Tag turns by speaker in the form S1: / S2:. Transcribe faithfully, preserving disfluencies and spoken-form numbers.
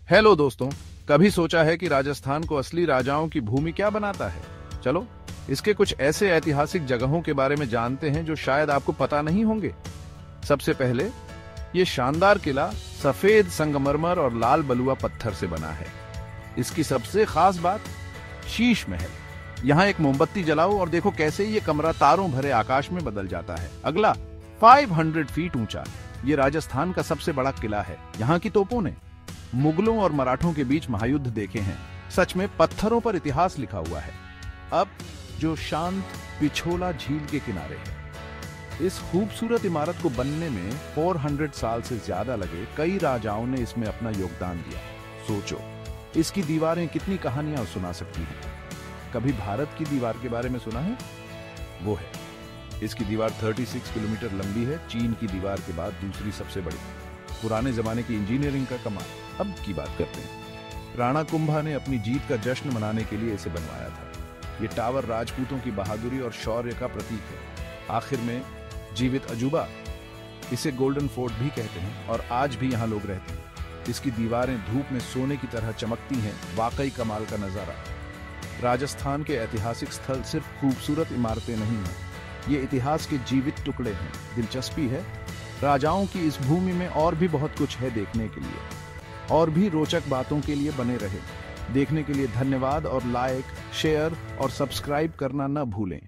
S1: Hello दोस्तों, कभी सोचा है कि राजस्थान को असली राजाओं की भूमि क्या बनाता है? चलो इसके कुछ ऐसे ऐतिहासिक जगहों के बारे में जानते हैं जो शायद आपको पता नहीं होंगे। सबसे पहले, ये शानदार किला सफेद संगमरमर और लाल बलुआ पत्थर से बना है। इसकी सबसे खास बात शीश महल। यहाँ एक मोमबत्ती जलाओ और देखो कैसे ये कमरा तारों भरे आकाश में बदल जाता है। अगला, पाँच सौ फीट ऊंचा, ये राजस्थान का सबसे बड़ा किला है। यहाँ की तोपों ने मुगलों और मराठों के बीच महायुद्ध देखे हैं। सच में पत्थरों पर इतिहास लिखा हुआ है। अब जो शांत पिछोला झील के किनारे है, इस खूबसूरत इमारत को बनने में चार सौ साल से ज्यादा लगे। कई राजाओं ने इसमें अपना योगदान दिया। सोचो, इसकी दीवारें कितनी कहानियां सुना सकती हैं। कभी भारत की दीवार के बारे में सुना है? वो है, इसकी दीवार छत्तीस किलोमीटर लंबी है, चीन की दीवार के बाद दूसरी सबसे बड़ी। पुराने जमाने की इंजीनियरिंग का कमाल। अब की बात करते हैं। राणा कुंभा ने अपनी जीत का जश्न मनाने के लिए इसे बनवाया था। ये टावर राजपूतों की बहादुरी और शौर्य का प्रतीक है। आखिर में जीवित अजूबा, इसे गोल्डन फोर्ट भी कहते हैं और आज भी यहाँ लोग रहते हैं। इसकी दीवारें धूप में सोने की तरह चमकती हैं। वाकई कमाल का नजारा। राजस्थान के ऐतिहासिक स्थल सिर्फ खूबसूरत इमारतें नहीं हैं, ये इतिहास के जीवित टुकड़े हैं। दिलचस्पी है, राजाओं की इस भूमि में और भी बहुत कुछ है देखने के लिए। और भी रोचक बातों के लिए बने रहे। देखने के लिए धन्यवाद और लाइक, शेयर और सब्सक्राइब करना न भूलें।